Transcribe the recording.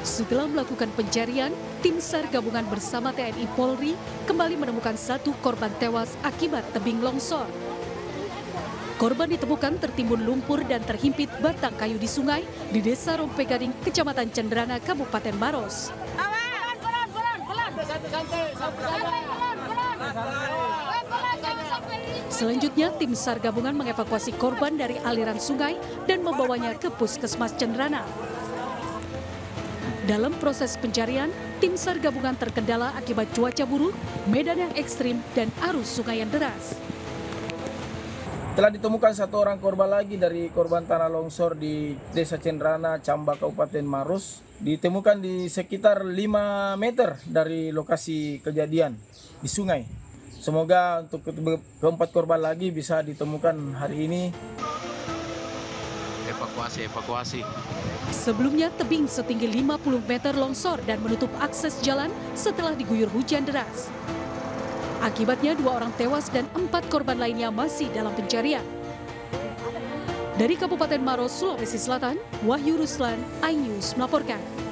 Setelah melakukan pencarian, tim SAR gabungan bersama TNI Polri kembali menemukan satu korban tewas akibat tebing longsor. Korban ditemukan tertimbun lumpur dan terhimpit batang kayu di sungai di Desa Rompegading, Kecamatan Cendrana, Kabupaten Maros. Selanjutnya, tim SAR gabungan mengevakuasi korban dari aliran sungai dan membawanya ke Puskesmas Cendrana. Dalam proses pencarian, tim SAR gabungan terkendala akibat cuaca buruk, medan yang ekstrim, dan arus sungai yang deras. Telah ditemukan satu orang korban lagi dari korban tanah longsor di Desa Cendrana, Camba, Kabupaten Maros. Ditemukan di sekitar 5 meter dari lokasi kejadian di sungai. Semoga untuk keempat korban lagi bisa ditemukan hari ini. Evakuasi. Sebelumnya, tebing setinggi 50 meter longsor dan menutup akses jalan setelah diguyur hujan deras. Akibatnya 2 orang tewas dan 4 korban lainnya masih dalam pencarian. Dari Kabupaten Maros, Sulawesi Selatan, Wahyu Ruslan, iNews melaporkan.